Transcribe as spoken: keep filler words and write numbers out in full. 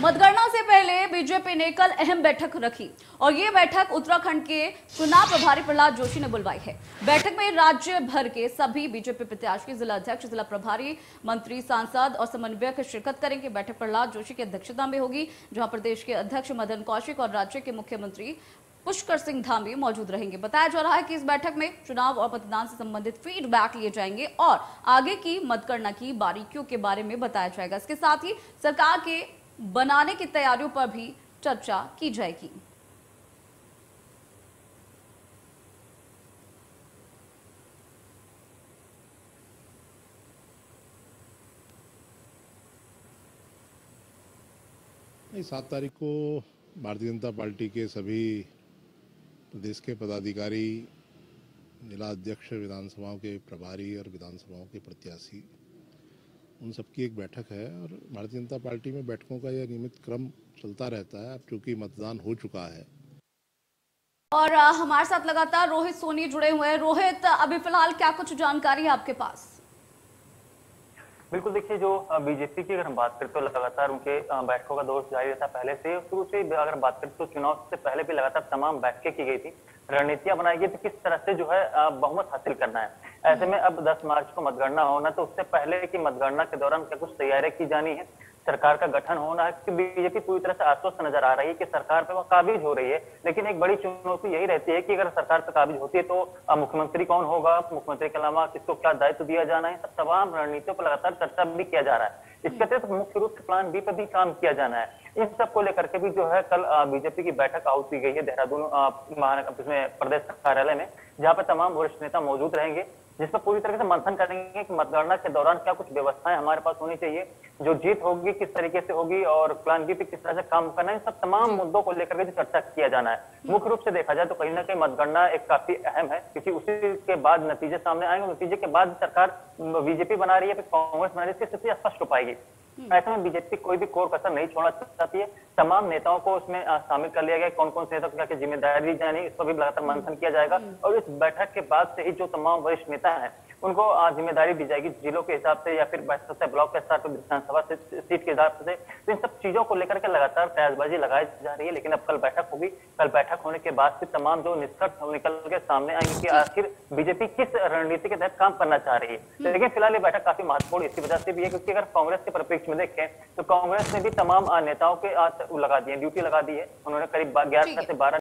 मतगणना से पहले बीजेपी ने कल अहम बैठक रखी और ये बैठक उत्तराखंड के चुनाव प्रभारी प्रहलाद जोशी ने बुलवाई है। बैठक में राज्य भर के सभी बीजेपी प्रत्याशी, जिला अध्यक्ष, जिला प्रभारी, मंत्री, सांसद और समन्वयक शिरकत करेंगे। बैठक प्रहलाद जोशी की अध्यक्षता में होगी, जहां प्रदेश के अध्यक्ष मदन कौशिक और राज्य के मुख्यमंत्री पुष्कर सिंह धामी मौजूद रहेंगे। बताया जा रहा है कि इस बैठक में चुनाव और मतदान से संबंधित फीडबैक लिए जाएंगे और आगे की मतगणना की बारीकियों के बारे में बताया जाएगा। इसके साथ ही सरकार के बनाने की तैयारियों पर भी चर्चा की जाएगी। सात तारीख को भारतीय जनता पार्टी के सभी प्रदेश के पदाधिकारी, जिला अध्यक्ष, विधानसभाओं के प्रभारी और विधानसभाओं के प्रत्याशी, उन सबकी एक बैठक है। और भारतीय जनता पार्टी में बैठकों का यह नियमित क्रम चलता रहता है। अब चूंकि मतदान हो चुका है और हमारे साथ लगातार रोहित सोनी जुड़े हुए हैं। रोहित, अभी फिलहाल क्या कुछ जानकारी है आपके पास? बिल्कुल, देखिए, जो बीजेपी की अगर हम बात करें तो लगातार उनके बैठकों का दौर जारी रहता पहले से। शुरू से अगर बात करें तो चुनाव से पहले भी लगातार तमाम बैठकें की गई थी, रणनीतियां बनाई गई थी किस तरह से जो है बहुमत हासिल करना है। ऐसे में अब दस मार्च को मतगणना होना, तो उससे पहले की मतगणना के दौरान क्या कुछ तैयारियां की जानी है, सरकार का गठन होना है, कि बीजेपी पूरी तरह से आश्वस्त नजर आ रही है कि सरकार पे वो काबिज हो रही है। लेकिन एक बड़ी चुनौती यही रहती है कि अगर सरकार पे काबिज होती है तो मुख्यमंत्री कौन होगा, मुख्यमंत्री के अलावा किसको क्या दायित्व दिया जाना है, सब तमाम रणनीतियों पर लगातार चर्चा भी किया जा रहा है। इसके अतिरिक्त मुख्य रूप से प्लान बी पर भी काम किया जाना है। इन सब को लेकर के भी जो है कल बीजेपी की बैठक आहूत की गई है देहरादून प्रदेश कार्यालय में, जहां पर तमाम वरिष्ठ नेता मौजूद रहेंगे, जिसमें पूरी तरह से मंथन करेंगे कि मतगणना के दौरान क्या कुछ व्यवस्थाएं हमारे पास होनी चाहिए, जो जीत होगी किस तरीके से होगी और प्लान बी पे किस तरह से काम करना है। इन सब तमाम मुद्दों को लेकर के चर्चा किया जाना है। मुख्य रूप से देखा जाए तो कहीं ना कहीं मतगणना एक काफी अहम है, क्योंकि उसी के बाद नतीजे सामने आएंगे। नतीजे के बाद सरकार बीजेपी बना रही है, फिर कांग्रेस बना रही है, इसकी स्थिति स्पष्ट हो पाएगी। ऐसे में बीजेपी कोई भी कोर कसर नहीं छोड़ना चाहती है। तमाम नेताओं को उसमें शामिल कर लिया गया। कौन कौन से नेता को क्या जिम्मेदारी दी जानी, इस पर भी लगातार मंथन किया जाएगा। और इस बैठक के बाद से ही जो तमाम वरिष्ठ नेता हैं उनको जिम्मेदारी दी जाएगी, जिलों के हिसाब से या फिर ब्लॉक के स्तर पर विधानसभा सीट के हिसाब से। तो इन सब चीजों को लेकर के लगातार कयासबाजी लगाई जा रही है। लेकिन अब कल बैठक होगी, कल बैठक होने के बाद से तमाम जो निष्कर्ष निकल के सामने आएंगे कि आखिर बीजेपी किस रणनीति के तहत काम करना चाह रही है। लेकिन फिलहाल ये बैठक काफी महत्वपूर्ण इसी वजह से भी है क्योंकि अगर कांग्रेस के परिप्रेक्ष्य में देखें तो कांग्रेस ने भी तमाम नेताओं के लगा दिए, ड्यूटी लगा दी है। उन्होंने करीब ग्यारह से बारह